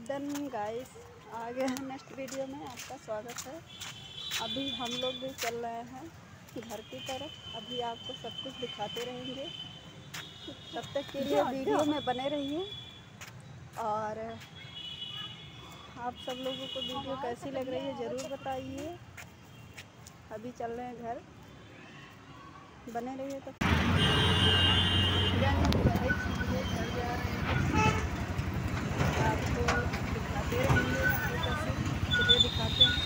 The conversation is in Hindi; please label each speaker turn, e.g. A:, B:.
A: डन गाइस, आ गए हैं नेक्स्ट वीडियो में। आपका स्वागत है। अभी हम लोग भी चल रहे हैं घर की तरफ। अभी आपको सब कुछ दिखाते रहेंगे, तब तक के लिए वीडियो में बने रहिए। और आप सब लोगों को वीडियो कैसी लग रही है ज़रूर बताइए। अभी चल रहे हैं घर, बने रहिए। तो आपको दिखाते रहेंगे, आपको कैसे चलिए दिखाते हैं।